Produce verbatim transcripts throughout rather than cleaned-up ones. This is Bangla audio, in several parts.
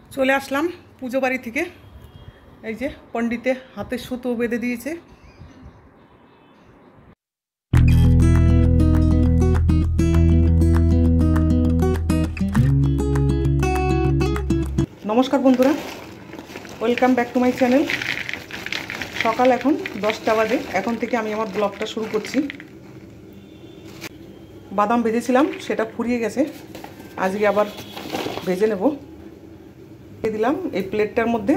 চলে আসলাম পুজো বাড়ি থেকে। এই যে পণ্ডিতে হাতে সুতো বেঁধে দিয়েছে। নমস্কার বন্ধুরা, welcome back to my channel. সকাল এখন দশটা বাজে। এখন থেকে আমি আমার ব্লগটা শুরু করছি। বাদাম ভেজেছিলাম, সেটা ফুরিয়ে গেছে, আজকে আবার ভেজে নেব। দিয়ে দিলাম এই প্লেটটার মধ্যে।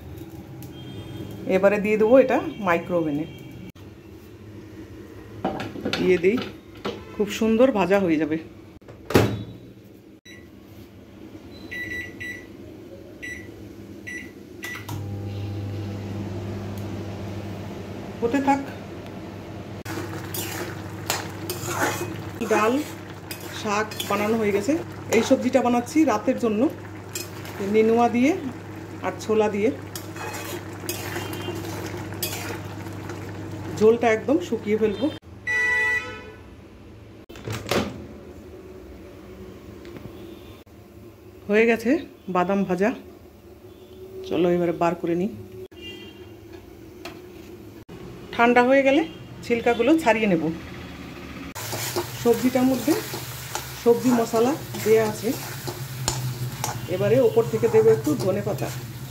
এবারে দিয়ে দেবো এটা মাইক্রো ওভেনে। দিয়ে দিই, খুব সুন্দর ভাজা হয়ে যাবে। হতে থাক। ডাল শাক বানানো হয়ে গেছে। এই সবজিটা বানাচ্ছি রাতের জন্য, নেনুয়া দিয়ে আর ছোলা দিয়ে। ঝোলটা একদম শুকিয়ে ফেলবো। হয়ে গেছে বাদাম ভাজা। চলো এবারে বার করে নিই। ঠান্ডা হয়ে গেলে ছিলকাগুলো ছাড়িয়ে নেব। সবজিটার মধ্যে সবজি মশলা দেয়া আছে। এবারে ওপর থেকে দেবো একটু ধনে পাতা।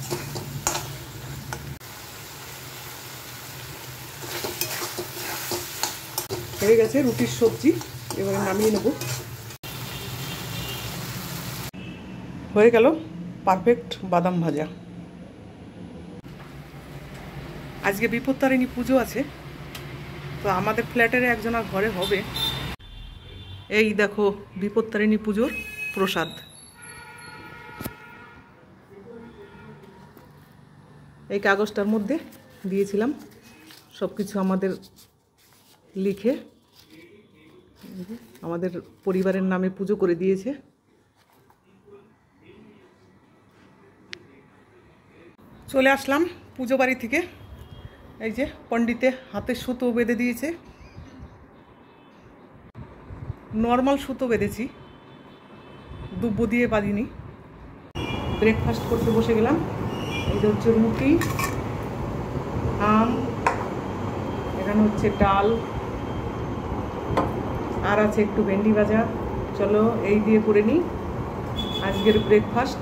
হয়ে গেছে রুটির সবজি। এবারে নামিয়ে নেব। হয়ে গেল পারফেক্ট বাদাম ভাজা। আজকে বিপত্তারিণী পুজো আছে, তো আমাদের ফ্ল্যাটের একজনের ঘরে হবে। এই দেখো বিপত্তারিণী পুজোর প্রসাদ। এই কাগজটার মধ্যে দিয়েছিলাম সব কিছু আমাদের লিখে। আমাদের পরিবারের নামে পুজো করে দিয়েছে। চলে আসলাম পুজো বাড়ি থেকে। এই যে পণ্ডিতে হাতে সুতো বেঁধে দিয়েছে। নর্মাল সুতো বেঁধেছি, দুব্ব দিয়ে বাঁধিনি। ব্রেকফাস্ট করতে বসে গেলাম। এই যে হচ্ছে রুটি, আম, এখানে হচ্ছে ডাল, আর আছে একটু ভেন্ডি ভাজা। চলো এই দিয়ে করে নিই আজকের ব্রেকফাস্ট।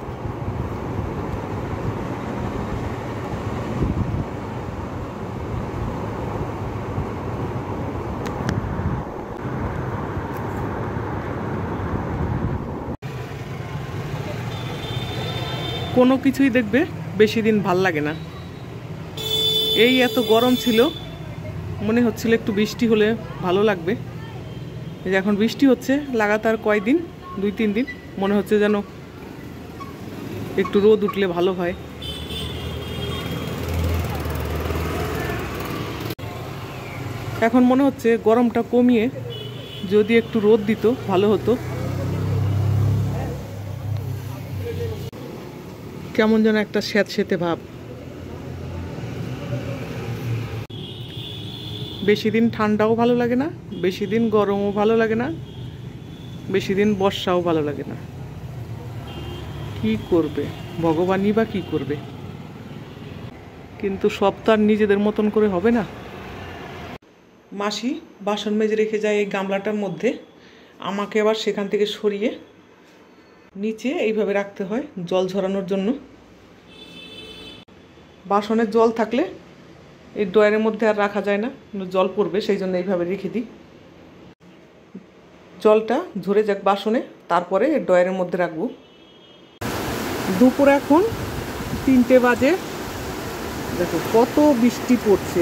কোনো কিছুই দেখবে বেশি দিন ভাল লাগে না। এই এত গরম ছিল, মনে হচ্ছিল একটু বৃষ্টি হলে ভালো লাগবে। এই যে এখন বৃষ্টি হচ্ছে লাগাতার কয়দিন, দুই তিন দিন। মনে হচ্ছে যেন একটু রোদ উঠলে ভালো হয়। এখন মনে হচ্ছে গরমটা কমিয়ে যদি একটু রোদ দিত ভালো হতো। কেমন যেন একটা স্যাঁতসেঁতে ভাব। বেশি দিন ঠান্ডাও ভালো লাগে না, বেশি দিন গরমও ভালো লাগে না, বেশি দিন বর্ষাও ভালো লাগে না। কি করবে ভগবানই বা কি করবে? কিন্তু সব তো আর নিজেদের মতন করে হবে না। মাসি বাসন মেজে রেখে যায় এই গামলাটার মধ্যে। আমাকে আবার সেখান থেকে সরিয়ে নিচে এইভাবে রাখতে হয় জল ঝরানোর জন্য। বাসনের জল থাকলে এই ড্রয়ারের মধ্যে আর রাখা যায় না, জল পড়বে, সেই জন্য এইভাবে রেখে দিই। জলটা ঝরে যাক বাসনে, তারপরে ড্রয়ারের মধ্যে রাখবো। দুপুর এখন তিনটে বাজে। দেখো কত বৃষ্টি পড়ছে।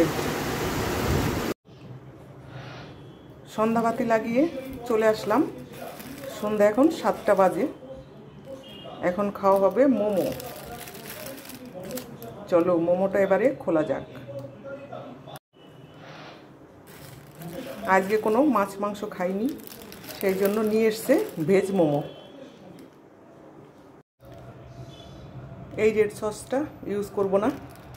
সন্ধ্যাবাতি লাগিয়ে চলে আসলাম। সন্ধ্যা এখন সাতটা বাজে। এখন খাওয়া হবে মোমো। চলো মোমোটা এবারে খোলা যাক। আজকে কোনো মাছ মাংস খাইনি, সেই জন্য নিয়ে এসছে ভেজ মোমো। এই রেড সসটা ইউজ করব না,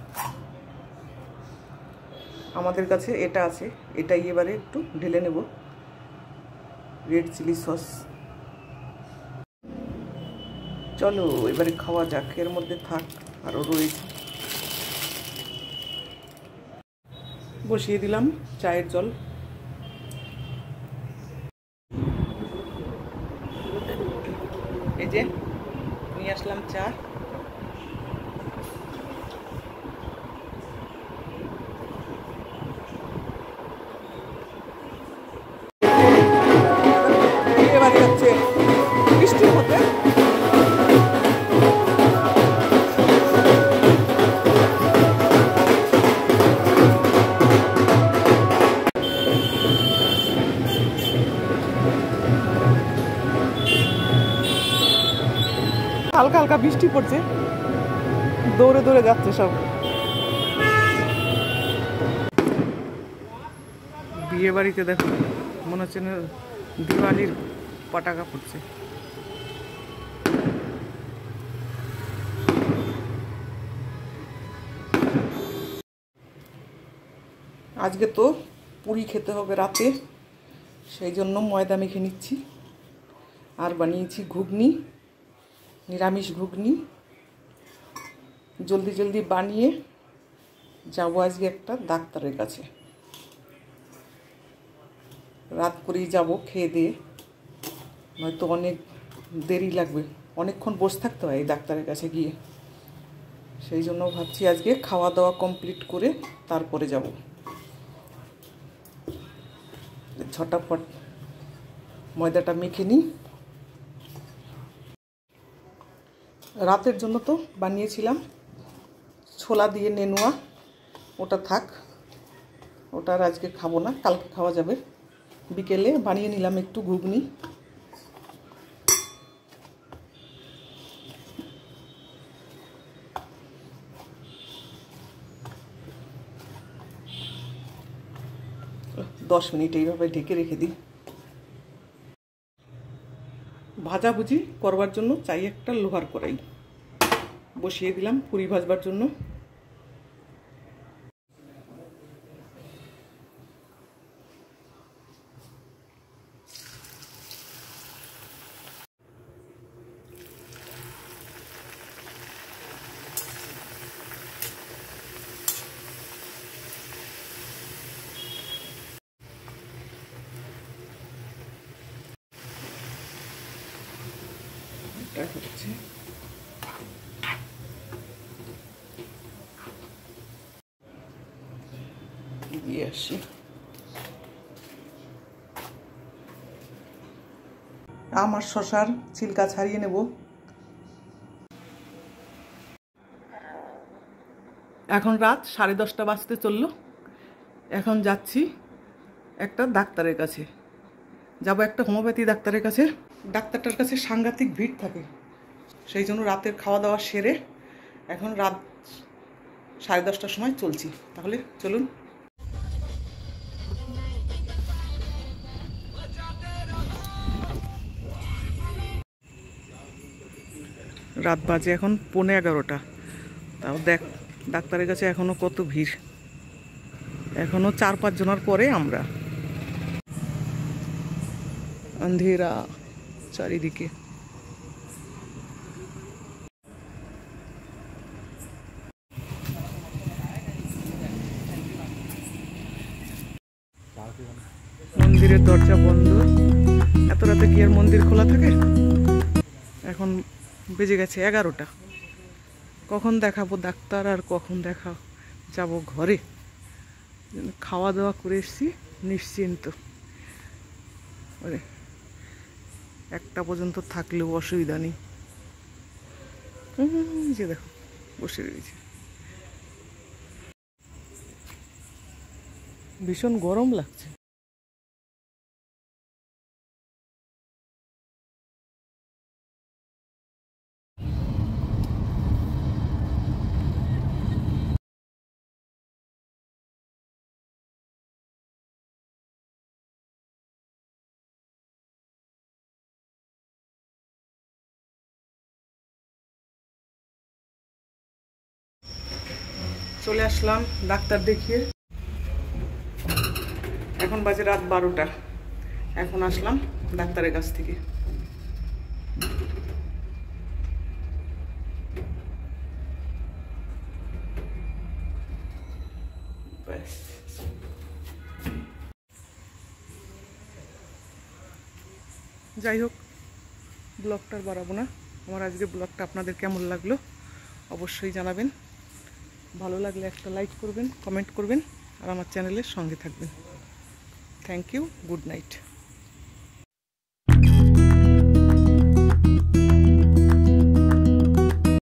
আমাদের কাছে এটা আছে। এটাই এবারে একটু ঢেলে নেব, রেড চিলি সস। চলো এবারে খাওয়া যাক, এর মধ্যে থাক আরও রয়েছে। বসিয়ে দিলাম চায়ের জল। এই যে নিয়ে আসলাম চা। এবারে হচ্ছে বৃষ্টির মধ্যে হালকা হালকা বৃষ্টি পড়ছে, দৌড়ে দৌড়ে যাচ্ছে সব। বিয়ে বাড়িতে দেখো মনে হচ্ছে না দিওয়ালির পটাকা পড়ছে। আজকে তো পুরি খেতে হবে রাতে, সেই জন্য ময়দা মেখে নিচ্ছি। আর বানিয়েছি ঘুগনি, নিরামিষ ঘুগনি। জলদি জলদি বানিয়ে যাবো আজকে একটা ডাক্তারের কাছে। রাত করেই যাব খেয়ে দিয়ে, নয়তো অনেক দেরি লাগবে, অনেকক্ষণ বসে থাকতে হয় এই ডাক্তারের কাছে গিয়ে। সেই জন্য ভাবছি আজকে খাওয়া দাওয়া কমপ্লিট করে তারপরে যাব। ঝটাফট ময়দাটা মেখে নিই। রাতের জন্য তো বানিয়েছিলাম ছোলা দিয়ে নেনুয়া, ওটা থাক, ওটা আর আজকে খাবো না, কালকে খাওয়া যাবে। বিকেলে বানিয়ে নিলাম একটু ঘুগনি। দশ মিনিট এইভাবে ঢেকে রেখে দিই। ভাজাভুজি করবার জন্য চাই একটা লোহার কড়াই। বসিয়ে দিলাম পুরি ভাজবার জন্য। হচ্ছে দিয়ে আসি। আম আর শশার ছিলকা ছাড়িয়ে নেব। এখন রাত সাড়ে দশটা বাজতে চললো। এখন যাচ্ছি একটা ডাক্তারের কাছে, যাব একটা হোমিওপ্যাথি ডাক্তারের কাছে। ডাক্তারটার কাছে সাংঘাতিক ভিড় থাকে, সেই জন্য রাতের খাওয়া দাওয়া সেরে এখন রাত সাড়ে দশটার সময় চলছি। তাহলে চলুন। রাত বাজে এখন পৌনে এগারোটা। তাও দেখ ডাক্তারের কাছে এখনো কত ভিড়, এখনো চার পাঁচ জনের পরে আমরা। আন্ধেরা চারিদিকে। মন্দিরের দরজা বন্ধ, এত রাতে কি আর মন্দির খোলা থাকে? এখন বেজে গেছে এগারোটা। কখন দেখাবো ডাক্তার আর কখন দেখা যাব ঘরে। খাওয়া দাওয়া করে এসছি নিশ্চিন্ত, একটা পর্যন্ত থাকলেও অসুবিধা নেই। যে দেখো বসে রয়েছে, ভীষণ গরম লাগছে। চলে আসলাম ডাক্তার দেখিয়ে। এখন বাজে রাত বারোটা। এখন আসলাম ডাক্তারের কাছ থেকে। ব্যাস। যাই হোক, ব্লগটা আর বাড়াবো না। আমার আজকে ব্লগটা আপনাদের কেমন লাগলো অবশ্যই জানাবেন। ভালো লাগলে একটা লাইক করবেন, কমেন্ট করবেন আর আমার চ্যানেলের সঙ্গে থাকবেন। Thank you, good night.